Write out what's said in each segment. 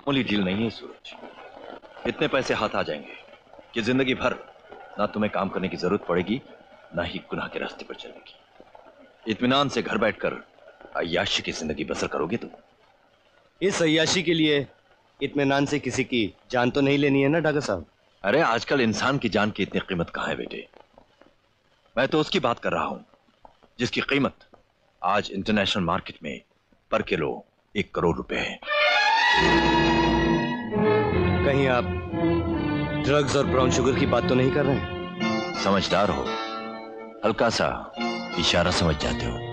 मामूली डील नहीं है सूरज। इतने पैसे हाथ आ जाएंगे कि जिंदगी भर ना तुम्हें काम करने की जरूरत पड़ेगी, ना ही गुनाह के रास्ते पर चलने की। इत्मीनान से घर बैठकर अय्याशी की जिंदगी बसर करोगे तुम। इस अय्याशी के लिए इत्मीनान से किसी की जान तो नहीं लेनी है ना डागा साहब? अरे आजकल इंसान की जान की इतनी कीमत कहां है बेटे। मैं तो उसकी बात कर रहा हूं जिसकी कीमत आज इंटरनेशनल मार्केट में पर किलो 1 करोड़ रुपए है। कहीं आप ड्रग्स और ब्राउन शुगर की बात तो नहीं कर रहे हैं? समझदार हो, हल्का सा इशारा समझ जाते हो।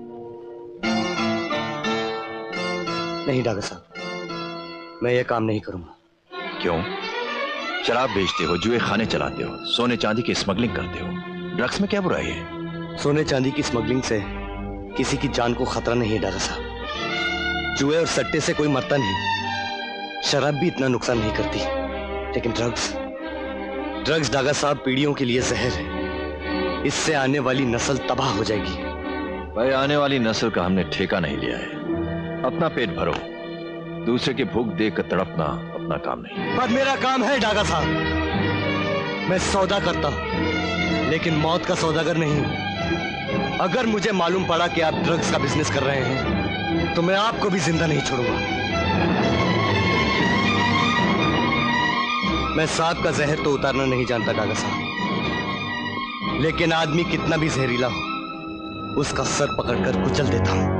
नहीं डागा साहब, मैं ये काम नहीं करूंगा। क्यों? शराब बेचते हो, जुए खाने चलाते हो, सोने चांदी की स्मगलिंग करते हो, ड्रग्स में क्या बुराई है? सोने चांदी की स्मगलिंग से किसी की जान को खतरा नहीं है डागा साहब। जुए और सट्टे से कोई मरता नहीं, शराब भी इतना नुकसान नहीं करती, लेकिन ड्रग्स डागा साहब पीढ़ियों के लिए जहर है। इससे आने वाली नस्ल तबाह हो जाएगी। भाई आने वाली नस्ल का हमने ठेका नहीं लिया है। अपना पेट भरो, दूसरे की भूख देख कर तड़पना अपना काम नहीं। पर मेरा काम है डागा साहब। मैं सौदा करता हूं, लेकिन मौत का सौदागर नहीं हूं। अगर मुझे मालूम पड़ा कि आप ड्रग्स का बिजनेस कर रहे हैं तो मैं आपको भी जिंदा नहीं छोड़ूंगा। मैं सांप का जहर तो उतारना नहीं जानता डागा साहब, लेकिन आदमी कितना भी जहरीला हो उसका सर पकड़कर कुचल देता हूं।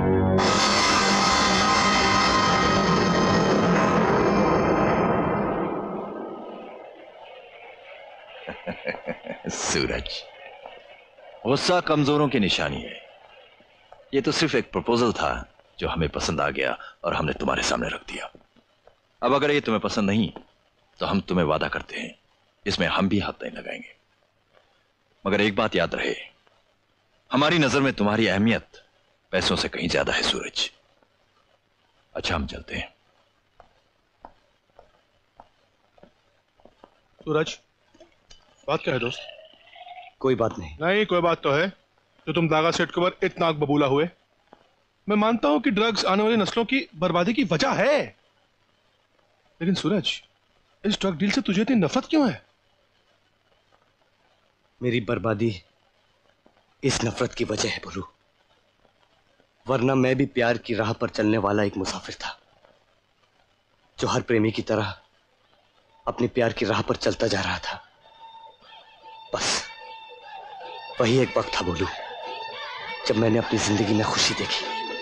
सूरज, गुस्सा कमजोरों की निशानी है। यह तो सिर्फ एक प्रपोजल था जो हमें पसंद आ गया और हमने तुम्हारे सामने रख दिया। अब अगर ये तुम्हें पसंद नहीं तो हम तुम्हें वादा करते हैं इसमें हम भी हाथ नहीं लगाएंगे। मगर एक बात याद रहे, हमारी नजर में तुम्हारी अहमियत पैसों से कहीं ज्यादा है सूरज। अच्छा हम चलते हैं। सूरज, बात क्या है दोस्त? कोई बात नहीं। नहीं, कोई बात तो है जो तुम दागा सेठ के ऊपर इतना बबूला हुए। मैं मानता हूं कि ड्रग्स आने वाली नस्लों की बर्बादी की वजह है, लेकिन सूरज, इस ड्रग डील से तुझे इतनी नफरत क्यों है? मेरी बर्बादी इस नफरत की वजह है बोलू, वरना मैं भी प्यार की राह पर चलने वाला एक मुसाफिर था जो हर प्रेमी की तरह अपने प्यार की राह पर चलता जा रहा था। बस वही एक वक्त था बोलू जब मैंने अपनी जिंदगी में खुशी देखी।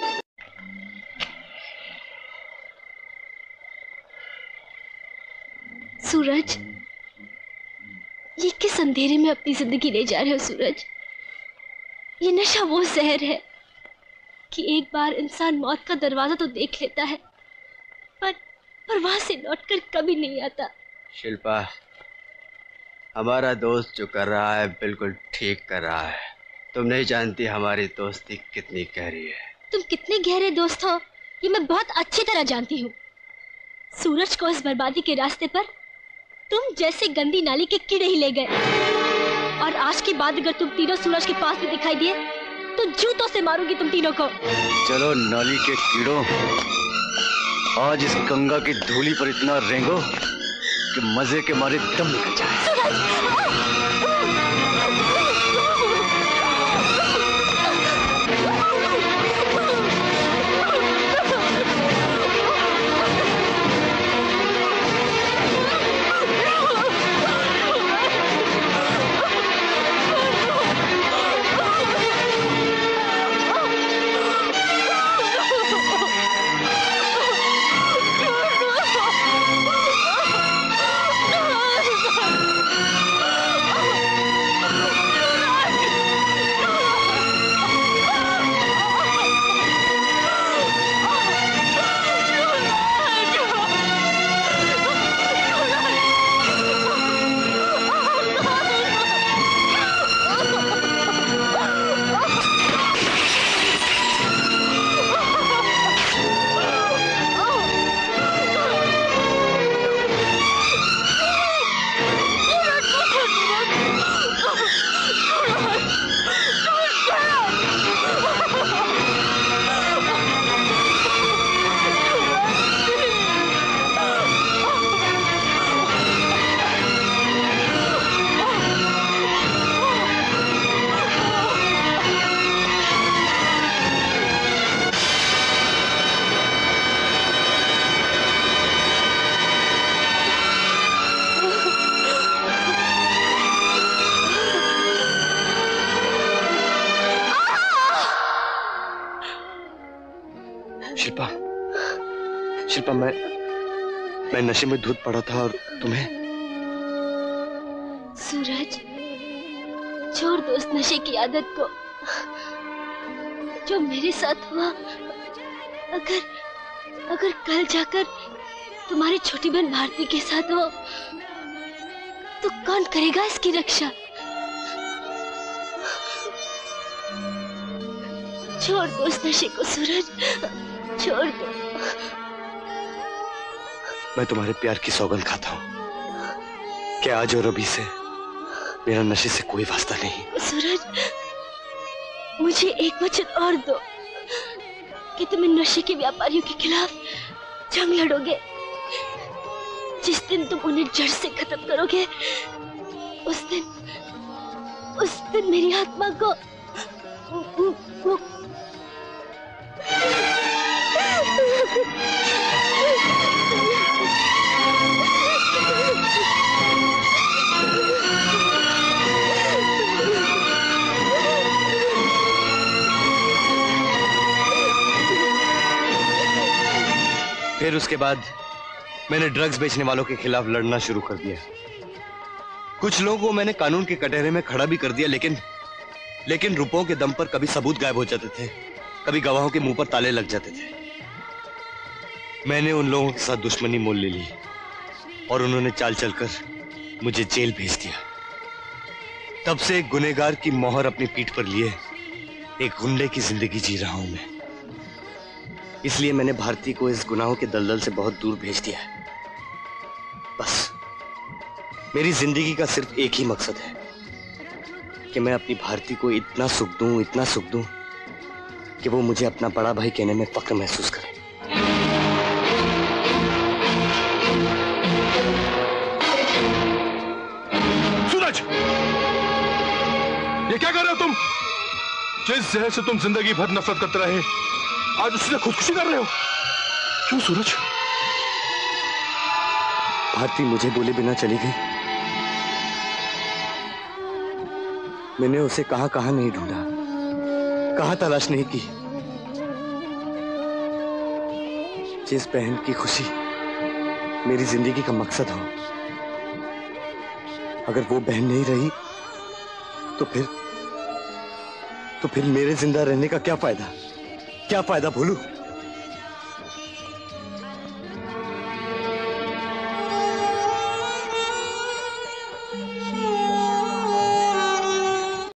सूरज, ये किस अंधेरे में अपनी जिंदगी ले जा रहे हो सूरज? ये नशा वो जहर है कि एक बार इंसान मौत का दरवाजा तो देख लेता है, पर वहां से लौटकर कभी नहीं आता। शिल्पा, हमारा दोस्त जो कर रहा है बिल्कुल ठीक कर रहा है। तुम नहीं जानती हमारी दोस्ती कितनी गहरी है। तुम कितने गहरे दोस्त हो ये मैं बहुत अच्छी तरह जानती हूँ। सूरज को इस बर्बादी के रास्ते पर तुम जैसे गंदी नाली के कीड़े ही ले गए, और आज के बाद अगर तुम तीनों सूरज के पास भी दिखाई दिए तो जूतों से मारूंगी तुम तीनों को। चलो नाली के कीड़ों, आज इस गंगा की धूली पर इतना रेंगो कि मजे के मारे दम निकल जाए। शिल्पा, शिल्पा, मैं नशे में धुत पड़ा था और तुम्हें। सूरज, छोड़ दो उस नशे की आदत को। जो मेरे साथ हुआ, अगर कल जाकर तुम्हारी छोटी बहन भारती के साथ हो तो कौन करेगा इसकी रक्षा? छोड़ दो उस नशे को सूरज, छोड़ दो। मैं तुम्हारे प्यार की सौगंध खाता हूं कि आज और अभी से मेरा नशे से कोई वास्ता नहीं। सूरज, मुझे एक वचन और दो कि तुम इन नशे के व्यापारियों के खिलाफ जंग लड़ोगे। जिस दिन तुम उन्हें जड़ से खत्म करोगे, उस दिन मेरी आत्मा को फिर उसके बाद मैंने ड्रग्स बेचने वालों के खिलाफ लड़ना शुरू कर दिया। कुछ लोगों को मैंने कानून के कटघरे में खड़ा भी कर दिया, लेकिन रुपयों के दम पर कभी सबूत गायब हो जाते थे, कभी गवाहों के मुंह पर ताले लग जाते थे। मैंने उन लोगों के साथ दुश्मनी मोल ले ली और उन्होंने चाल चलकर मुझे जेल भेज दिया। तब से एक गुनहगार की मोहर अपनी पीठ पर लिए एक गुंडे की जिंदगी जी रहा हूं मैं। इसलिए मैंने भारती को इस गुनाहों के दलदल से बहुत दूर भेज दिया है। बस मेरी जिंदगी का सिर्फ एक ही मकसद है कि मैं अपनी भारती को इतना सुख दूं कि वो मुझे अपना बड़ा भाई कहने में फख्र महसूस करे। सूरज, ये क्या कर रहे हो तुम? जिस जहर से तुम जिंदगी भर नफरत करते रहे, आज उससे खुदकुशी कर रहे हो। क्यों सूरज? भारती मुझे बोले बिना चली गई। मैंने उसे कहां नहीं ढूंढा, कहां तलाश नहीं की। जिस बहन की खुशी मेरी जिंदगी का मकसद हो, अगर वो बहन नहीं रही तो फिर मेरे जिंदा रहने का क्या फायदा भोलू?